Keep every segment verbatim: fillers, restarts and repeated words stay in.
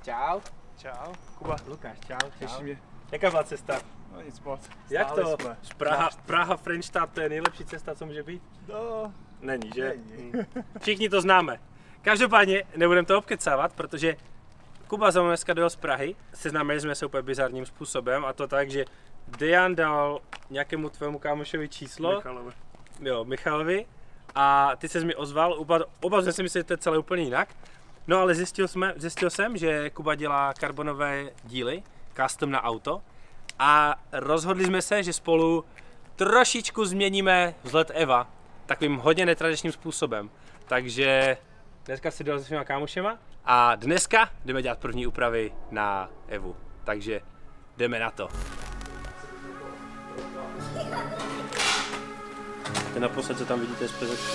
Čau. Čau. Kuba. Lukáš, čau. Těší mě. Jaká byla cesta? No nic moc. Jak Stáli to? jsme. Praha, Praha Frenštát, to je nejlepší cesta, co může být? No, Není, že? není. Všichni to známe. Každopádně nebudeme to obkecávat, protože Kuba za mnou dneska dojel z Prahy. Seznámili jsme se úplně bizarním způsobem, a to tak, že Dejan dal nějakému tvému kámošovi číslo. Michalovi. Jo, Michalovi. A ty ses mi ozval, oba, oba jsme si mysleli, že to je celé úplně jinak. No ale zjistil, jsme, zjistil jsem, že Kuba dělá karbonové díly, custom na auto. A rozhodli jsme se, že spolu trošičku změníme vzhled Eva takovým hodně netradičním způsobem. Takže dneska si dojel se svýma kámošema a dneska jdeme dělat první úpravy na Evu. Takže jdeme na to. Ten naposled, co tam vidíte z pezetku.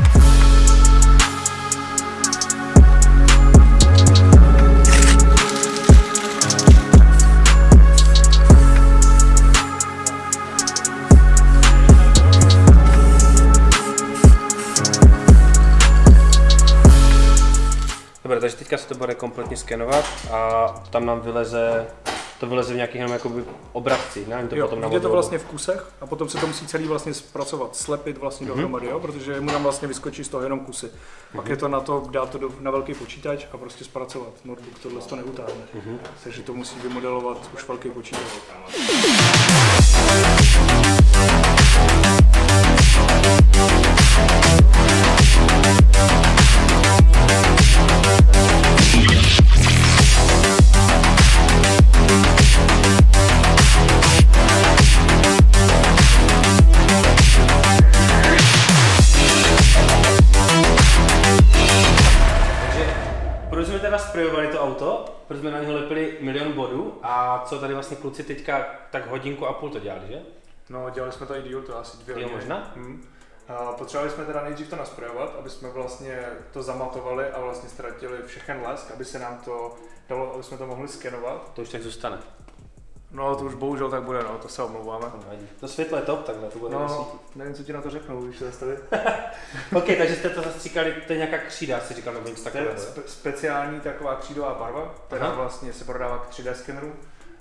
Dobře, takže teďka se to bude kompletně skenovat a tam nám vyleze, to vyleze v nějakých jenom jakoby obrazcích, ne? To jo, potom jde to vlastně v kusech a potom se to musí celý vlastně zpracovat, slepit vlastně mm-hmm. dohromady, jo? Protože mu nám vlastně vyskočí z toho jenom kusy. Mm-hmm. Pak je to na to, dát to do, na velký počítač a prostě zpracovat. Notebook tohle to neutáhne, mm-hmm. takže to musí vymodelovat už velký počítač. Proč jsme teda sprayovali to auto, proč jsme na něho lepili milion bodů a co tady vlastně kluci teďka tak hodinku a půl to dělali, že? No, dělali jsme to i díl, to asi dvě hodiny. Jo, možná? Hmm. A potřebovali jsme teda nejdřív to nasprayovat, aby jsme vlastně to zamatovali a vlastně ztratili všechen lesk, aby se nám to dalo, aby jsme to mohli skenovat. To už tak zůstane. No, to už bohužel tak bude, no, to se omlouváme. To světlo je top, takhle to bude No, svítit. nevím, co ti na to řeknu, když se zastavit. Ok, takže jste to zastříkali, to je nějaká křída, si říkal, nebo něco To je takového. spe- speciální taková křídová barva, která Aha. vlastně se prodává k tři dé skeneru.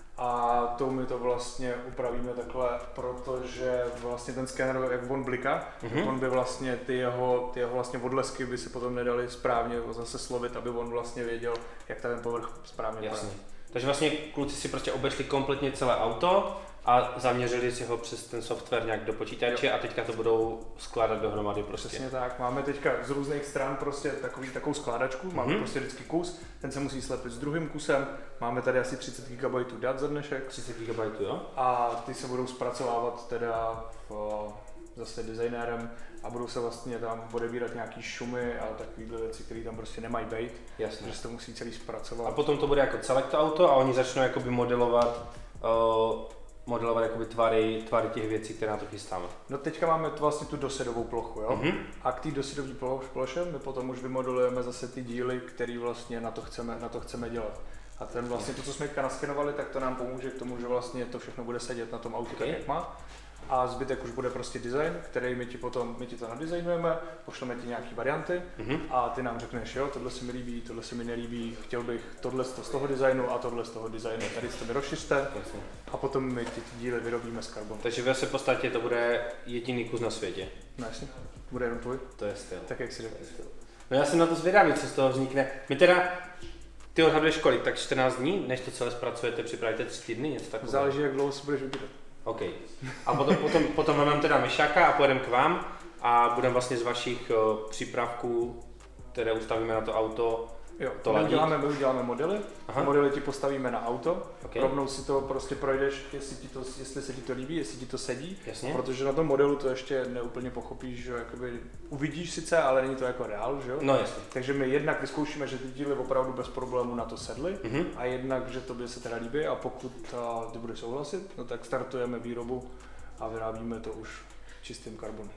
A tou my to vlastně upravíme takhle, protože vlastně ten skener, jak on bliká, Mhm. tak on by vlastně ty jeho, ty jeho vlastně odlesky by se potom nedali správně zase slovit, aby on vlastně věděl, jak ten povrch správně Jasně. vypadá. Takže vlastně kluci si prostě obešli kompletně celé auto a zaměřili si ho přes ten software nějak do počítače jo. A teďka to budou skládat dohromady prostě. Přesně tak, máme teďka z různých stran prostě takový, takovou skládačku, máme mm-hmm. prostě vždycky kus, ten se musí slepit s druhým kusem, máme tady asi třicet gigabajtů dat za dnešek. třicet gigabajtů, jo? A ty se budou zpracovávat teda v, zase designérem a budou se vlastně tam odebírat nějaký šumy a takovéhle věci, které tam prostě nemají být. Jasně. Že se to musí celý zpracovat. A potom to bude jako celé to auto a oni začnou jakoby modelovat, uh, modelovat jakoby tvary, tvary těch věcí, které na to chystáme. No teďka máme tu vlastně tu dosedovou plochu, jo? Mm-hmm. A k té dosedové ploše my potom už vymodelujeme zase ty díly, které vlastně na to chceme, na to chceme dělat. A ten vlastně to, co jsme teďka naskenovali, tak to nám pomůže k tomu, že vlastně to všechno bude sedět na tom autě okay. tak, jak má. A zbytek už bude prostě design, který my ti potom, my ti to nadizajnujeme, pošleme ti nějaký varianty mm-hmm. a ty nám řekneš, jo, tohle se mi líbí, tohle se mi nelíbí, chtěl bych tohle z toho designu a tohle z toho designu, tady to mi rozšiřte a potom my ty, ty díly vyrobíme z karbonu. Takže ve v podstatě to bude jediný kus na světě. No jasně, bude jenom tvůj. To je styl. Tak jak si řekl. No já jsem na to zvědavý, co z toho vznikne. My teda, ty odhaduješ kolik, tak čtrnáct dní, než to celé zpracujete, připravíte tři týdny, něco takového? Záleží, jak dlouho si budeš vybírat. OK. A potom, potom, potom máme teda Myšáka a pojedeme k vám a budeme vlastně z vašich uh, přípravků, které ustavíme na to auto, jo, to my uděláme, my uděláme modely, Aha. modely ti postavíme na auto, okay. rovnou si to prostě projdeš, jestli, ti to, jestli se ti to líbí, jestli ti to sedí, Jasně. protože na tom modelu to ještě neúplně pochopíš, že jakoby uvidíš sice, ale není to jako reál, že jo? No jasně. Takže my jednak vyzkoušíme, že ty díly opravdu bez problémů na to sedly mm-hmm. a jednak, že tobě se teda líbí a pokud a, ty budeš souhlasit, no tak startujeme výrobu a vyrábíme to už v čistém karbonu.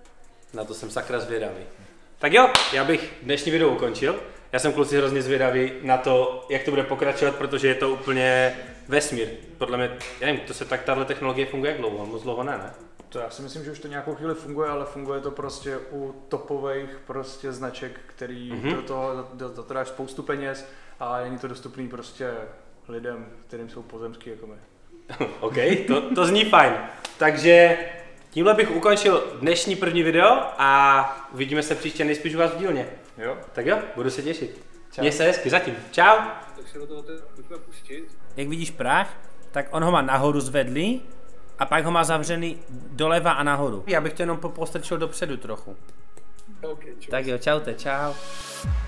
Na to jsem sakra zvědavý. Tak jo, já bych dnešní video ukončil. Já jsem kluci hrozně zvědavý na to, jak to bude pokračovat, protože je to úplně vesmír. Podle mě, já nevím, to se tak tahle technologie funguje jak dlouho, moc dlouho ne, ne? To já si myslím, že už to nějakou chvíli funguje, ale funguje to prostě u topových prostě značek, který mm-hmm. do toho do, do, do dáš spoustu peněz a není to dostupný prostě lidem, kterým jsou pozemský jako my. OK, to, to zní fajn. Takže tímhle bych ukončil dnešní první video a uvidíme se příště nejspíš u vás v dílně. Jo. Tak jo, budu se těšit. Měj se hezky, zatím. Čau. Tak se do toho pojďme pustit. Jak vidíš prach, tak on ho má nahoru zvedlý a pak ho má zavřený doleva a nahoru. Já bych to jenom postrčil dopředu trochu. Okay, tak jo, čaute, čau.